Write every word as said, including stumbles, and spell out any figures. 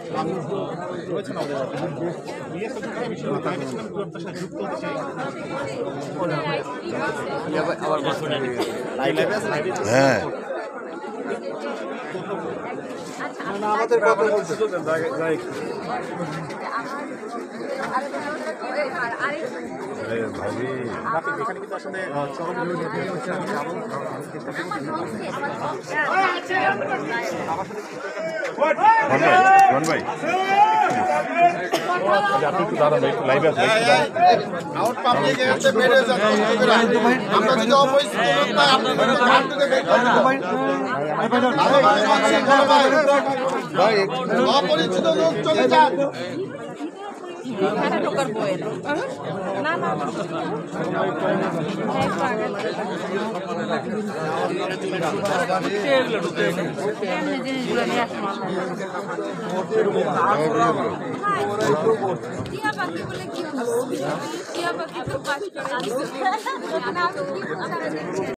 হ্যাঁ আমাদের কথা বলছে ভাই আপনি একটু দাঁড়ান, একটু লাইভে আসবেন। আউট পাবলিক এসে বেড়ে যাচ্ছে আমরা যদি অপরিচিত লোক পাই আপনি ঘাট থেকে বের করে দেবো ভাই অপরিচিত লোক চলে যান না না জিনিসগুলো নিয়ে আসলাম টিয়া পাখি বলে কি টিয়া পাখি তো পাঁচ টাকা